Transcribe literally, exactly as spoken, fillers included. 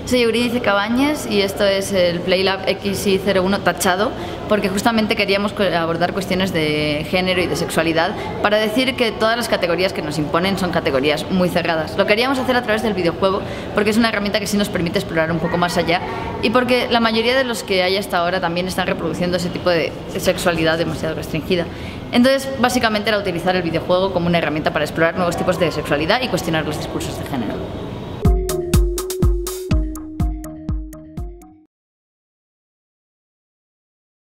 Soy Eurídice Cabañes y esto es el PlayLab X I cero uno tachado porque justamente queríamos abordar cuestiones de género y de sexualidad para decir que todas las categorías que nos imponen son categorías muy cerradas. Lo queríamos hacer a través del videojuego porque es una herramienta que sí nos permite explorar un poco más allá y porque la mayoría de los que hay hasta ahora también están reproduciendo ese tipo de sexualidad demasiado restringida. Entonces, básicamente era utilizar el videojuego como una herramienta para explorar nuevos tipos de sexualidad y cuestionar los discursos de género.